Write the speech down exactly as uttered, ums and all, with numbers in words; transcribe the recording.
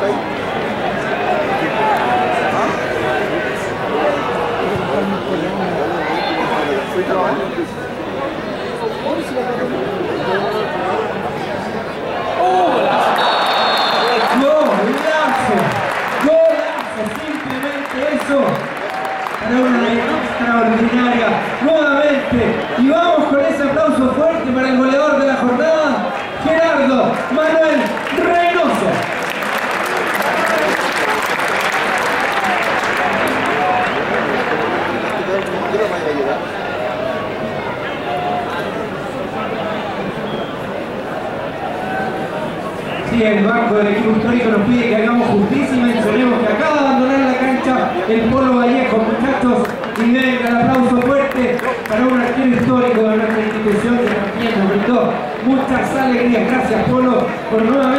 ¡Golazo! ¡Golazo! Simplemente eso para una extraordinaria nuevamente. Y vamos con ese aplauso fuerte para el goleador de la jornada, Gerardo Manuel Reynoso. Sí, el banco del equipo histórico nos pide que hagamos justicia y mencionemos que acaba de abandonar la cancha el Polo Vallejo, muchachos, y venga el aplauso fuerte para un arquero histórico de nuestra institución que también nos brindó muchas alegrías. Gracias, Polo, por nuevamente